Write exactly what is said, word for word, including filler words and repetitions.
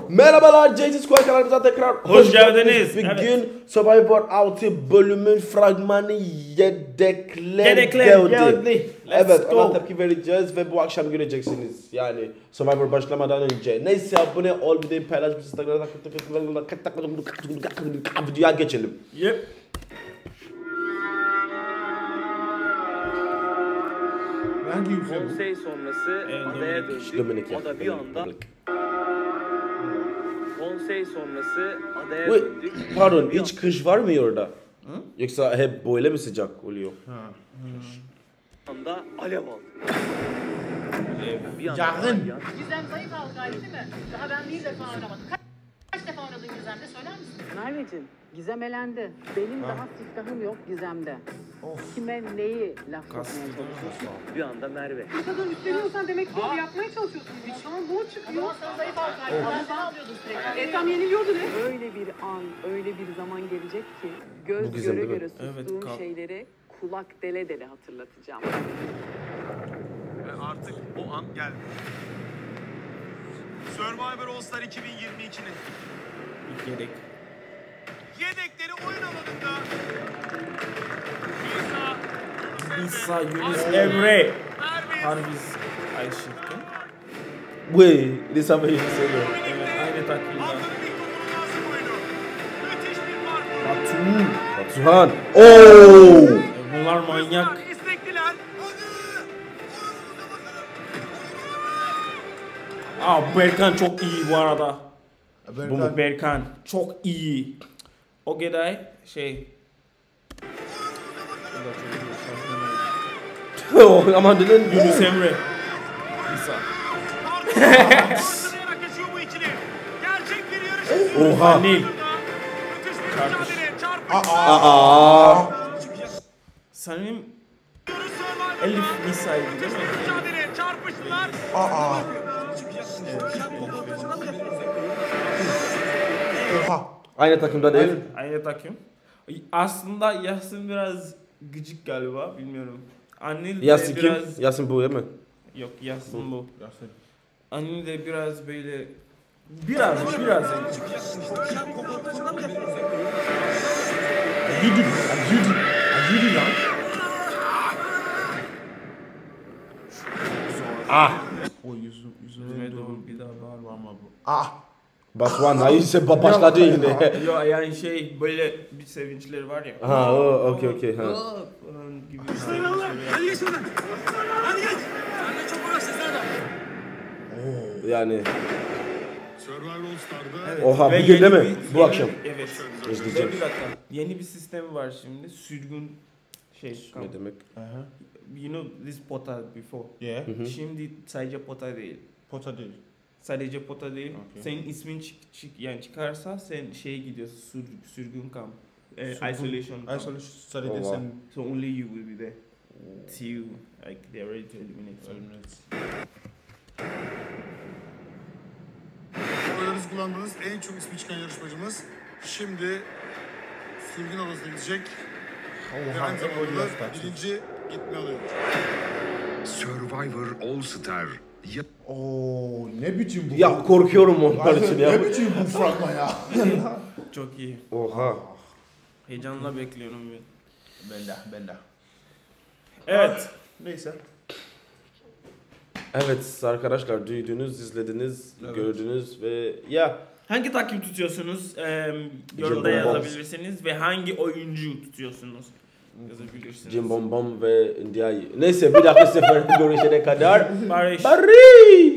Merhabalar, J T Squad kanalımıza tekrar hoş geldiniz. Bugün evet. Survivor altı bölümün fragmanı yedekler, Yedekler geldi. geldi. Evet, go. ona tepki vereceğiz ve bu akşam göreceksiniz. Yani Survivor başlamadan önce. Neyse, abone ol, videoyu paylaş, Instagram'da videoya geçelim. Yep. Hangi ülke bu? Konsey sonrası Evet, adaya Dominik. döndük. Dominik ya. O da bir anda konsey sonrası adaya Wait, döndük. pardon, Bir hiç kış var mı orada? Hı? Yoksa hep böyle mi sıcak oluyor? Ha. anda alev aldı. Bir anda Yangın. yan- Gizem zayıf halkaydı değil mi? Daha ben bir defa aramadım. Kaç, kaç defa aradın Gizem'de söyler misin? Merveciğim, Gizem elendi. Benim daha siftahım yok Gizem'de. Kime neyi laf sokmaya çalışıyorsun? Bir anda Merve. Bu kadar üstleniyorsan demek ki doğru yapmaya çalışıyorsun. O zaman doğru çıkıyor. Ama sen zayıf halkaydın. Ben sana alıyordun sürekli. Etam yeniliyordu ne? Öyle bir an, öyle bir zaman gelecek ki göz Bu Gizem göre değil mi? göre sustuğum Evet, kal- şeyleri kulak dele dele hatırlatacağım. Ve artık o an geldi. Survivor All Star iki bin yirmi iki'nin Yedek. yedekleri oyun alanında İsa, Yunus, Emre. Merve, Harbiz Ayşık'ın. Wait, Lisa Bey'i söylüyor. Evet, aynı takımda. haftanın ilk dokunulmazlık oyunu. Müthiş bir parkur. Batu. Batuhan. Ooo! Bunlar manyak. İstekliler. Aa, Berkan çok iyi bu arada. Berkan. Bu mu? Berkan çok iyi. O Geday şey. Aman dinin. Yunus Emre. İsa. Parçalayarak geçiyor bu ikili. Gerçek bir yarış izliyoruz. Oha. Nil. Müthiş bir mücadele. Çarpışma. Aa! Sanırım Survivor Elif Nisa'ydı değil mi? mücadele. Çarpıştılar. Aa. Oha. Aynı takımda değil. Aynı takım. Aslında Yasin biraz gıcık galiba, bilmiyorum. Anil de Yasin kim? biraz... Yasin bu değil mi? Yok, Yasin bu. Yasin. Anil de biraz böyle... Biraz, biraz. Yedi. Yedi. Yedi lan. Ah! O yüzü, yüzüme Yüzüme doğru doğru bir daha bağırma. ama bu. Ah. Batuhan neyse ba- başladı yine. Yo, yani şey böyle bir sevinçleri var ya. Ha, o okey okey ha. Falan gibi. Hadi geç buradan. Hadi geç. Sen de çok uğraştın sen de. Yani Survivor All Star'da Evet. Oha, Ve bugün yeni değil mi? bir- Bu yeni- akşam. Evet. İzleyeceğim. Ve bir dakika. Yeni bir sistem var şimdi. Sürgün şey. ne demek? Aha. You know this pota before. Yeah. Şimdi sadece pota değil. Pota değil. Sadece pota değil. Okay. Senin ismin çık, çık yani çıkarsa sen şeye gidiyorsun, sür, sürgün kamp. Eh, Sürgün- isolation camp. Isolation sadece Oha. sen So only you will be there. Till like they're ready to eliminate someone. ölmez. Oylarınızı kullandığınız en çok ismi çıkan yarışmacımız şimdi sürgün odasına gidecek ve aynı zamanda da birinci gitme alıyor. Survivor All Star. Ya- Oo, ne biçim bu? Ya korkuyorum onlar için ya. Ne biçim bu fragman ya? Çok iyi. Oha. Heyecanla bekliyorum ben. Ben de, ben de. Evet. Neyse. Evet arkadaşlar, duydunuz, izlediniz, gördünüz ve ya Hangi takım tutuyorsunuz? Ee, yorumda Jim Bob. yazabilirsiniz ve hangi oyuncu tutuyorsunuz? Yazabilirsiniz. Jim Bom Bom ve Ndiaye. Neyse, bir dahaki sefer görüşene kadar Barış. Barış.